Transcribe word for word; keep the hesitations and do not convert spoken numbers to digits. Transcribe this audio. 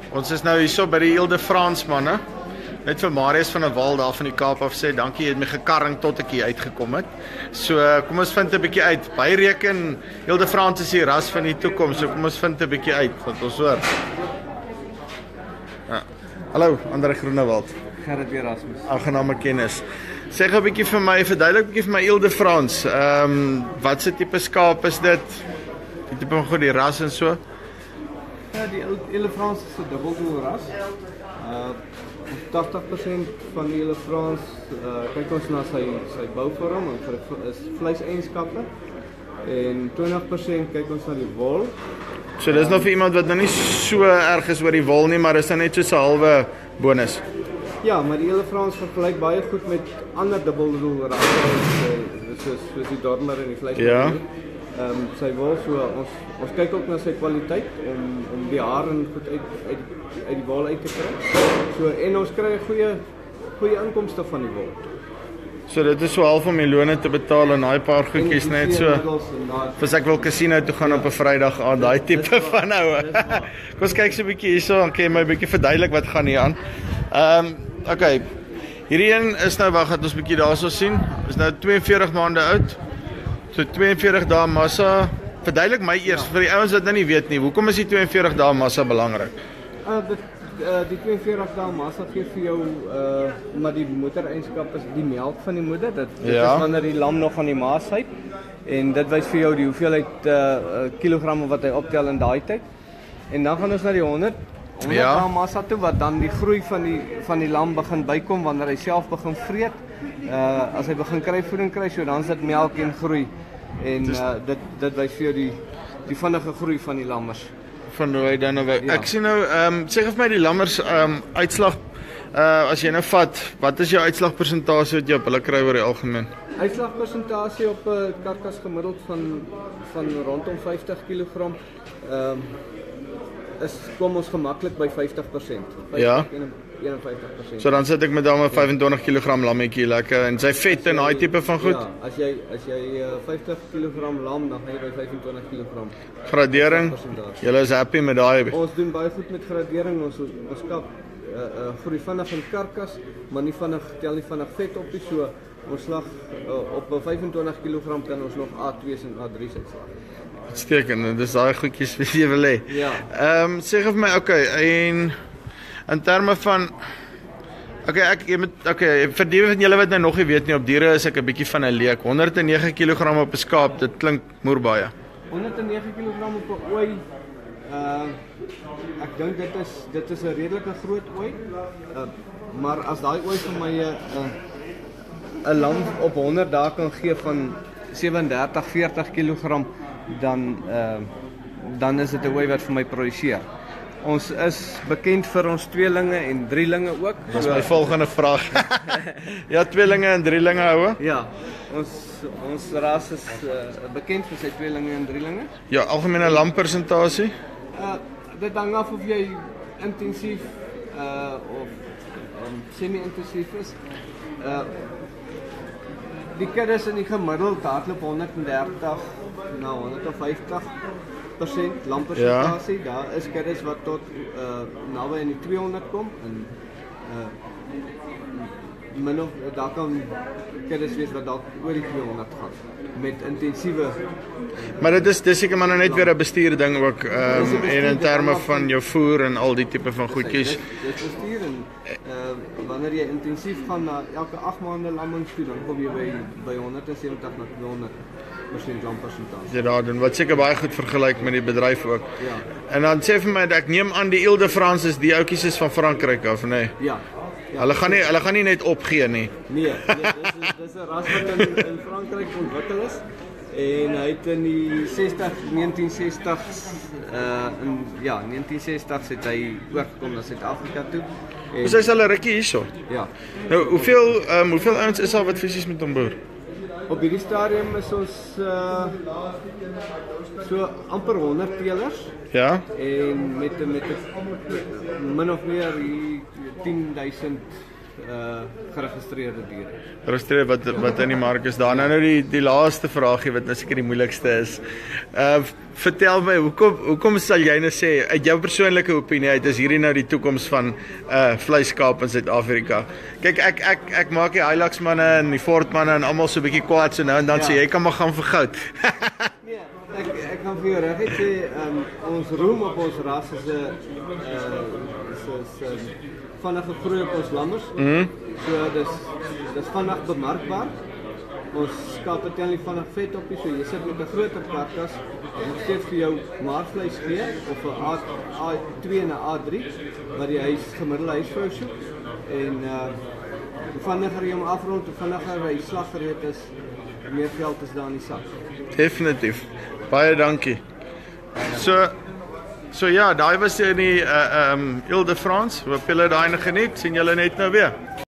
Ons is nou hierso by die Ile-de-France manne. Net vir Marius van der Walt daar van die Kaap af sê dankie, jy het my gekarring tot ek hier uitgekom het. So kom ons vind 'n bietjie uit. Byreken Ile-de-France is die ras van die toekoms. So kom ons vind 'n bietjie uit wat ons hoor. Ja. Hallo, Andre Groenewald. Gerrit Erasmus. Aangename kennis. Sê gou 'n bietjie vir my, verduidelik 'n bietjie vir my Ile-de-France. Ehm um, wat se tipe skaap is dit? Die tipe van goed die ras en so. Ja, die Ile-de-France is 'n dubbeldoel ras. Uh tachtig persent van die Ile-de-France uh, kyk ons na sy sy bouvorm en vir is vleiseienskappe en twintig persent kyk ons na die wol. So dis nog vir iemand wat nou nie so erg is oor die wol nie, maar dis nou net so 'n halwe bonus. Ja, maar die Ile-de-France vergelyk baie goed met ander dubbeldoel rasse soos soos die Dormer en die vleis. Ja. Ehm um, sy wol so ons ons kyk ook na sy kwaliteit om om die hare goed uit uit uit die wol uit te kry. So en ons kry 'n goeie goeie inkomste van die wol. So dit is so half om miljoene te betaal en daai paar goedjies net so. As ek wil casino toe gaan ja. op 'n Vrydag aan, daai tipe van oue. Kom ons kyk so 'n bietjie hierso, dan kan jy my 'n bietjie verduidelik wat gaan hier aan. Ehm um, okay. Hierdie een is nou wag dat ons 'n bietjie daarso sien. Is nou twee en veertig maande oud. So twee en veertig dae massa. Verduidelik my eers ja. vir die ouens wat nou nie weet nie, hoekom is die twee en veertig dae massa belangrik? Uh, dit, uh, die twee en veertig dae massa gee vir jou uh, maar die moedereienskap is die melk van die moeder. Dit, dit ja. is wanneer die lam nog van die ma suip en dit wys vir jou die hoeveelheid uh, kilogramme wat hy optel in daai tyd. En dan gaan ons na die honderd ja. dae massa toe wat dan die groei van die van die lam begin bykom wanneer hy self begin vreet. Uh, as hy begin kry voeding kry, so dan is dit melk en groei. En uh, dit dit wys vir jou die die vinnige groei van die lammers. Van hoe hy dan nou ja. Ek sien nou ehm um, sê vir my die lammers ehm um, uitslag uh as jy nou vat, wat is jou uitslagpersentasie wat jy op hulle kry oor die algemeen? Uitslagpersentasie op 'n uh, karkas gemiddeld van van rondom vyftig kilogram. Ehm um, is kom ons gemaklik by vyftig persent. Ja. eenenvyftig persent. So dan sit ek met dan 'n vyfentwintig kilogram lammetjie lekker en sy vet en daai tipe van goed. Ja, as jy as jy uh, vyftig kilogram lam dan gaan jy by vyfentwintig kilogram. Gradering. Julle is happy met daai? Ons doen baie goed met gradering. Ons ons kap uh, uh, groei vinnig in karkas, maar nie vinnig tel nie vinnig vet op nie. So ons slag uh, op vyfentwintig kilogram kan ons nog A twee's en A drie's uitslag. Uitstekend, dis daai goedjies wat jy wil hê. Ja. Ehm um, sê vir my, okay, en in terme van okay, ek jy moet okay, vir die van julle wat nou nog nie weet nie, op diere is ek 'n bietjie van 'n leek. honderd en nege kilogram op 'n skaap, dit klink moer baie. honderd en nege kilogram op 'n ooi. Uh ek dink dit is dit is 'n redelike groot ooi. Uh, maar as daai ooi vir my 'n uh, 'n lam op honderd dae kan gee van sewendertig veertig kilogram, dan uh dan is dit 'n ooi wat vir my produseer. Ons is bekend vir ons tweelinge en drielinge ook. Dis so, my volgende vraag. Ja, tweelinge en drielinge houe? Ja. Ons ons ras is uh, bekend vir sy tweelinge en drielinge. Ja, algemene lampersentasie? Uh dit hang af of jy intensief uh of um, semi-intensief is. Uh die kuddes in die gemiddeld hardloop honderd en dertig na honderd en vyftig persent lampersentasie. Ja. Daar is kuddes wat tot uh, naby in die tweehonderd kom en uh, min of daar kan kuddes wees wat dalk oor die tweehonderd gaan met intensiewe. Maar dit is dis seker maar net weer 'n bestuur ding ook ehm um, en in terme van jou voer en al die tipe van goedjies. Dit bestuur en uh, wanneer jy intensief gaan na elke agt maande lamming toe, dan kom jy by by honderd en sewentig na tweehonderd persent lampersentasie. Ja, daar doen wat seker baie goed vergelyk met die bedryf ook. Ja. En dan sê vir my dat ek neem aan die Ile-de-France is die ouetjies is van Frankryk af, nê? Nee? Ja. Ja, hulle gaan nie hulle gaan nie net opgee nie. Nee, nee dis is dis 'n ras wat in, in Frankryk ontwikkel is en hy het in die sestig negentien sestig's uh in ja, negentien sestig's het hy oorgekom na Suid-Afrika toe. En dis is al 'n rukkie hierso. Ja. Nou, hoeveel ehm um, hoeveel ouens is al wat fisies met hom boer? Op hierdie stadium is ons uh so amper honderd teelers. Ja. En met met min of meer tien duisend uh, geregistreerde diere. Geregistreer wat wat in die mark is daar. Nou nou die die laaste vraagie wat nou seker die moeilikste is. Uh vertel my, hoekom hoekom sal jy nou sê uit jou persoonlike opinie uit is hierdie nou die toekoms van uh vleiskaap in Suid-Afrika? Kyk, ek ek ek maak die Hilux manne en die Ford manne en almal so 'n bietjie kwaad so nou en dan ja. Sê jy kan maar gaan vir goud. Nee, ek ek kan vir jou regtig sê um, ons roem op ons ras is 'n uh is 'n vinnige groei op ons lammers. Mm -hmm. So dis dis vinnig bemarkbaar. Ons skaap eintlik vinnig vet op, so jy sit met 'n groter karkas en nog steeds vir jou maarvleis gee of 'n A twee en 'n A drie wat die huis gemiddelde huisvrou soek. En uh hoe vinniger jy hom afrond, hoe vinniger hy slaggereed is, hoe meer geld is daar in die sak. Definitief. Baie dankie. So So ja, daai was in die uh um Ile-de-France. Hoop julle daai geniet. Sien julle net nou weer.